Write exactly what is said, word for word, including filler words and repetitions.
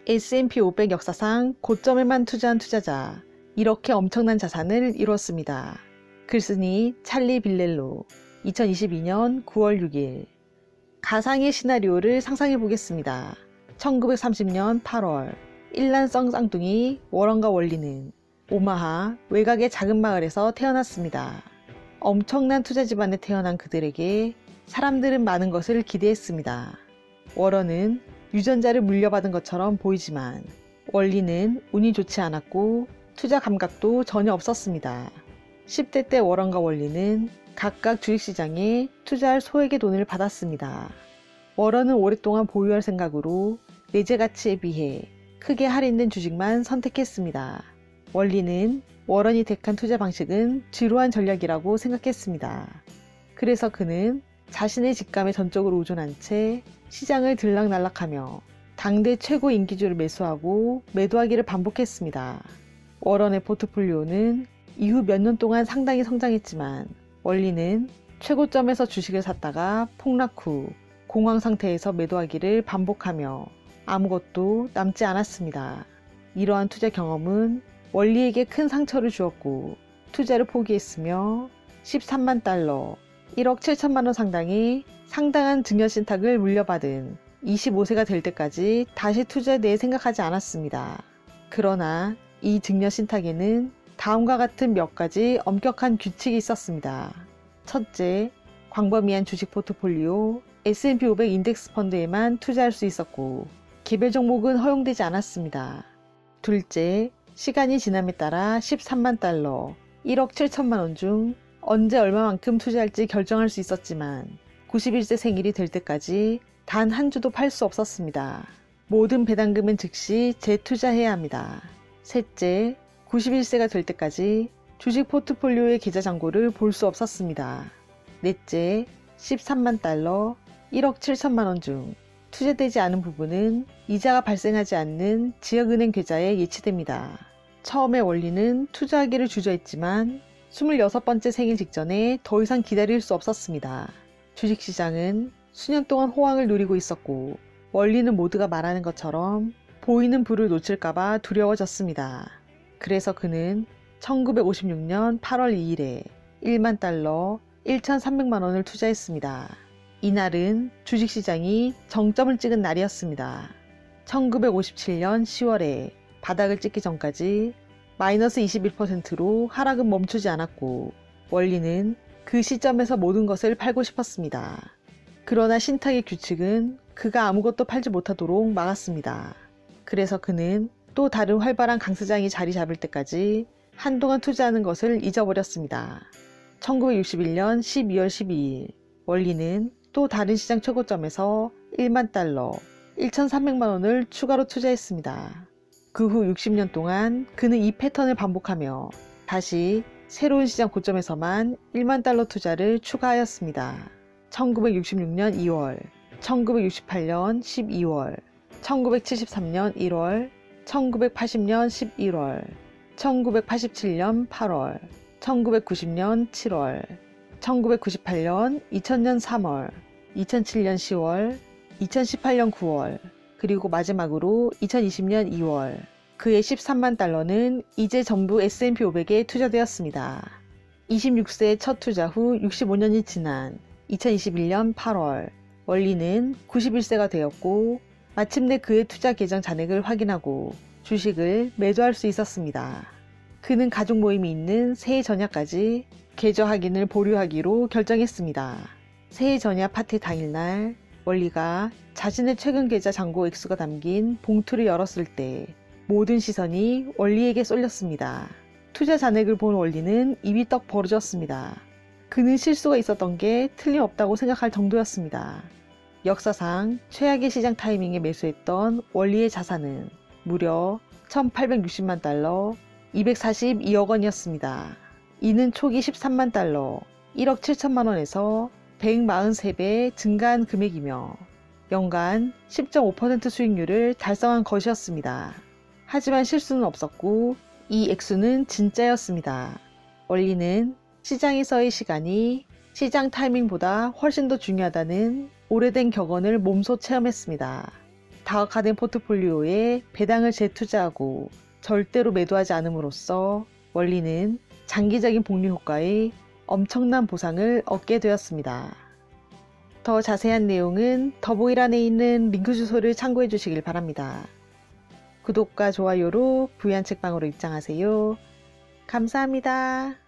에스 앤 피 오백 역사상 고점에만 투자한 투자자, 이렇게 엄청난 자산을 이뤘습니다. 글쓴이 찰리 빌렐로, 이천이십이 년 구월 육일. 가상의 시나리오를 상상해 보겠습니다. 천구백삼십 년 팔월, 일란성 쌍둥이 워런과 월리는 오마하 외곽의 작은 마을에서 태어났습니다. 엄청난 투자 집안에 태어난 그들에게 사람들은 많은 것을 기대했습니다. 워런은 유전자를 물려받은 것처럼 보이지만 월리는 운이 좋지 않았고 투자 감각도 전혀 없었습니다. 십 대 때 워런과 월리는 각각 주식시장에 투자할 소액의 돈을 받았습니다. 워런은 오랫동안 보유할 생각으로 내재 가치에 비해 크게 할인된 주식만 선택했습니다. 월리는 워런이 택한 투자 방식은 지루한 전략이라고 생각했습니다. 그래서 그는 자신의 직감에 전적으로 의존한 채 시장을 들락날락하며 당대 최고 인기주를 매수하고 매도하기를 반복했습니다. 워런의 포트폴리오는 이후 몇 년 동안 상당히 성장했지만 월리는 최고점에서 주식을 샀다가 폭락 후 공황 상태에서 매도하기를 반복하며 아무것도 남지 않았습니다. 이러한 투자 경험은 월리에게 큰 상처를 주었고 투자를 포기했으며 십삼만 달러, 일억 칠천만 원 상당의 상당한 증여신탁을 물려받은 이십오 세가 될 때까지 다시 투자에 대해 생각하지 않았습니다. 그러나 이 증여신탁에는 다음과 같은 몇 가지 엄격한 규칙이 있었습니다. 첫째, 광범위한 주식 포트폴리오 에스 앤 피 오백 인덱스 펀드에만 투자할 수 있었고 개별 종목은 허용되지 않았습니다. 둘째, 시간이 지남에 따라 십삼만 달러, 일억 칠천만 원 중 언제 얼마만큼 투자할지 결정할 수 있었지만 구십일 세 생일이 될 때까지 단 한 주도 팔 수 없었습니다. 모든 배당금은 즉시 재투자해야 합니다. 셋째, 구십일 세가 될 때까지 주식 포트폴리오의 계좌 잔고를 볼 수 없었습니다. 넷째, 십삼만 달러, 일억 칠천만 원 중 투자되지 않은 부분은 이자가 발생하지 않는 지역은행 계좌에 예치됩니다. 처음에 월리는 투자하기를 주저했지만 스물여섯 번째 생일 직전에 더 이상 기다릴 수 없었습니다. 주식시장은 수년 동안 호황을 누리고 있었고 월리는 모두가 말하는 것처럼 보이는 불을 놓칠까봐 두려워졌습니다. 그래서 그는 천구백오십육 년 팔월 이일에 일만 달러, 일천삼백만 원을 투자했습니다. 이날은 주식시장이 정점을 찍은 날이었습니다. 천구백오십칠 년 시월에 바닥을 찍기 전까지 마이너스 이십일 퍼센트로 하락은 멈추지 않았고 월리는 그 시점에서 모든 것을 팔고 싶었습니다. 그러나 신탁의 규칙은 그가 아무것도 팔지 못하도록 막았습니다. 그래서 그는 또 다른 활발한 강세장이 자리 잡을 때까지 한동안 투자하는 것을 잊어버렸습니다. 천구백육십일 년 십이월 십이일 월리는 또 다른 시장 최고점에서 일만 달러, 일천삼백만 원을 추가로 투자했습니다. 그 후 육십 년 동안 그는 이 패턴을 반복하며 다시 새로운 시장 고점에서만 일만 달러 투자를 추가하였습니다. 천구백육십육 년 이월, 천구백육십팔 년 십이월, 천구백칠십삼 년 일월, 천구백팔십 년 십일월, 천구백팔십칠 년 팔월, 천구백구십 년 칠월, 천구백구십팔 년, 이천 년 삼월, 이천칠 년 시월, 이천십팔 년 구월, 그리고 마지막으로 이천이십 년 이월. 그의 십삼만 달러는 이제 전부 에스 앤 피 오백에 투자되었습니다. 이십육 세의 첫 투자 후 육십오 년이 지난 이천이십일 년 팔월, 월리는 구십일 세가 되었고 마침내 그의 투자 계정 잔액을 확인하고 주식을 매도할 수 있었습니다. 그는 가족 모임이 있는 새해 전야까지 계좌 확인을 보류하기로 결정했습니다. 새해 전야 파티 당일날 월리가 자신의 최근 계좌 잔고 액수가 담긴 봉투를 열었을 때 모든 시선이 월리에게 쏠렸습니다. 투자 잔액을 본 월리는 입이 떡 벌어졌습니다. 그는 실수가 있었던 게 틀림없다고 생각할 정도였습니다. 역사상 최악의 시장 타이밍에 매수했던 월리의 자산은 무려 천팔백육십만 달러, 이백사십이억 원이었습니다. 이는 초기 십삼만 달러, 일억 칠천만 원에서 백사십삼 배 증가한 금액이며 연간 십 점 오 퍼센트 수익률을 달성한 것이었습니다. 하지만 실수는 없었고 이 액수는 진짜였습니다. 월리는 시장에서의 시간이 시장 타이밍보다 훨씬 더 중요하다는 오래된 격언을 몸소 체험했습니다. 다각화된 포트폴리오에 배당을 재투자하고 절대로 매도하지 않음으로써 원리는 장기적인 복리 효과의 엄청난 보상을 얻게 되었습니다. 더 자세한 내용은 더보기란에 있는 링크 주소를 참고해 주시길 바랍니다. 구독과 좋아요로 부유한 책방으로 입장하세요. 감사합니다.